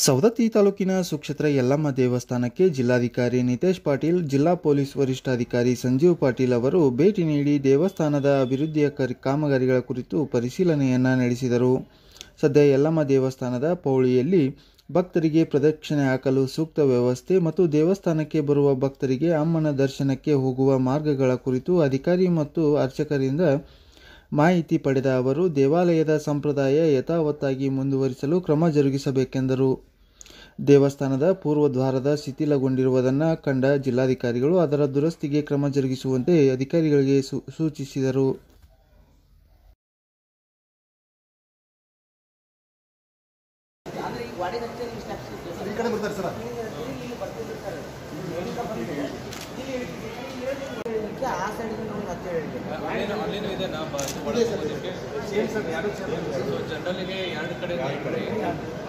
ಸವದತ್ತಿ ತಾಲೂಕಿನ ಸುಕ್ಷೇತ್ರ ಯಲ್ಲಮ್ಮ ದೇವಸ್ಥಾನಕ್ಕೆ ಜಿಲ್ಲಾಧಿಕಾರಿ ನಿತೇಶ್ ಪಾಟೀಲ್, ಜಿಲ್ಲಾ ಪೊಲೀಸ್ ವರಿಷ್ಠಾಧಿಕಾರಿ ಸಂಜೀವ್ ಪಾಟೀಲ್ ಅವರು ಭೇಟಿ ನೀಡಿ ದೇವಸ್ಥಾನದ ಅಭಿವೃದ್ಧಿಯ ಕಾಮಗಾರಿಗಳ ಕುರಿತು ಪರಿಶೀಲನೆಯನ್ನು ನಡೆಸಿದರು. ಸದ್ಯ ಯಲ್ಲಮ್ಮ ದೇವಸ್ಥಾನದ ಪೌಳಿಯಲ್ಲಿ ಭಕ್ತರಿಗೆ ಪ್ರದಕ್ಷಿಣೆ ಹಾಕಲು ಸೂಕ್ತ ವ್ಯವಸ್ಥೆ ಮತ್ತು ದೇವಸ್ಥಾನಕ್ಕೆ ಬರುವ ಭಕ್ತರಿಗೆ ಅಮ್ಮನ ದರ್ಶನಕ್ಕೆ ಹೋಗುವ ಮಾರ್ಗಗಳ ಕುರಿತು ಅಧಿಕಾರಿ ಮತ್ತು ಅರ್ಚಕರಿಂದ ಮಾಹಿತಿ ಪಡೆದ ಅವರು ದೇವಾಲಯದ ಸಂಪ್ರದಾಯ ಯಥಾವತ್ತಾಗಿ ಮುಂದುವರಿಸಲು ಕ್ರಮ ಜರುಗಿಸಬೇಕೆಂದರು. ದೇವಸ್ಥಾನದ ಪೂರ್ವದ್ವಾರದ ಶಿಥಿಲಗೊಂಡಿರುವುದನ್ನು ಕಂಡ ಜಿಲ್ಲಾಧಿಕಾರಿಗಳು ಅದರ ದುರಸ್ತಿಗೆ ಕ್ರಮ ಜರುಗಿಸುವಂತೆ ಅಧಿಕಾರಿಗಳಿಗೆ ಸೂಚಿಸಿದರು. ಜನರಲ್ಲಿಗೆ ಎರಡು ಕಡೆ